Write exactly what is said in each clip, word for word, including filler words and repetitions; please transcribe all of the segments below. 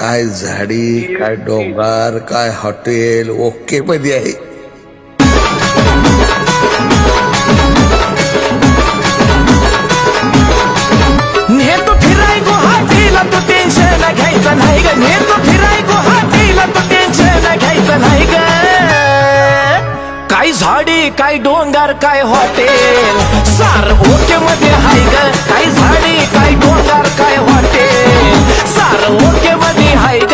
काय झाडी, काय डोंगर, काय हॉटेल ओके मध्ये आहे. नेतो फिराय गुवाहाटीला तू टेन्शन घ्यायचं नाही ग. नेतो फिराय गुवाहाटीला तू टेन्शन घ्यायचं नाही ग. काय झाडी, काय डोंगर, काय हॉटेल सार ओके मध्ये हाय ग. काय झाडी, काय डोंगर, काय हॉटेल सार ओके मध्ये हाय ग.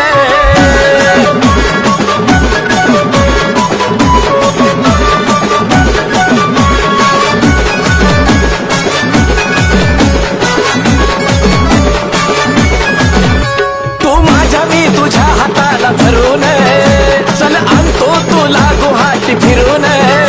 तू माझ्या मी तुझ्या हाताला धरून चल आणतो तुला गुवाहाटी फिरून.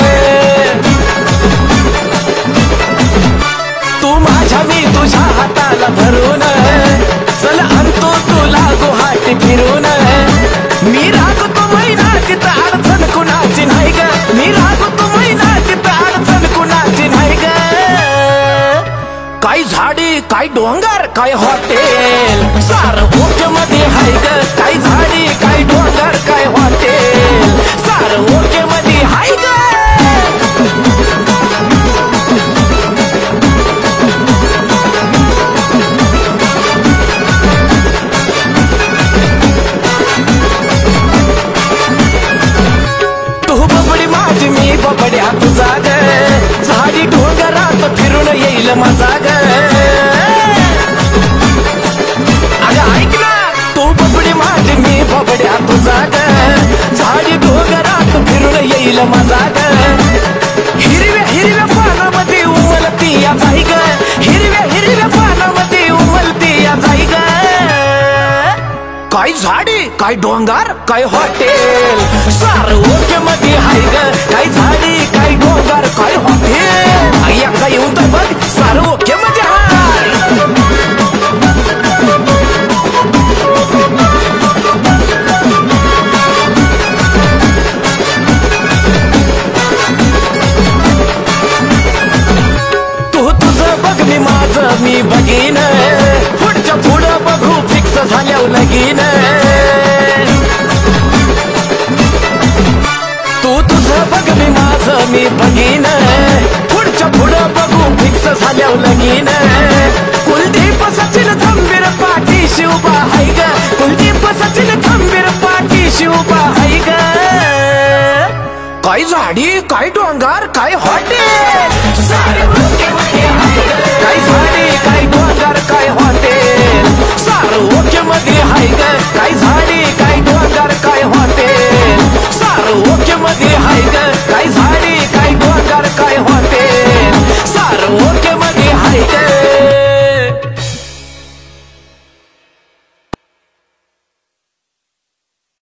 तू माझ्या मी तुझ्या हाताला धरून चल आणतो तुला गुवाहाटी फिरून. मी रागतो महिना तिथं अडचण कुणाची नाही ग. मी रागतो महिना तिथं अडचण कुणाची नाही ग. काय झाडी, काय डोंगर, काय हॉटेल सार ओके मध्ये हाय ग. काय झाडी, काय डोंगर, काय हॉटेल सार ओके मध्ये हाय ग. तू बबडी माझी, मी बबड्या तुझा ग. झाडी डोंगरात फिरून येईल माझा ग. अगं ऐक ना, तू बबडी माझी, मी बबड्या तुझा ग. झाडी डोंगरात फिरून येईल माझा ग. हिरव्या हिरव्या पानामध्ये उमलती या जाई ग. हिरव्या हिरव्या पानामध्ये उमलती या जाई ग. काय झाडी, काय डोंगर, काय हॉटेल सार ओके मध्ये हाय ग. काय झाडी, काय डोंगर, काय हॉटेल आया काय येऊन तर बघ सार ओके मध्ये हाय. तू तुझं बघ, मी माझं मी बघीन. पुढच्या पुढं बघू फिक्स झाल्यावर लगीन. तू तुझं बघ, मी माझं मी बघीन. पुढच्या पुढं बघू फिक्स झाल्यावर लगीन. कुलदीप सचिन खंबीर पाठीशी उभा हाय ग. कुलदीप सचिन खंबीर पाठीशी उभा हाय ग. काय झाडी, काय डोंगर, काय हॉटेल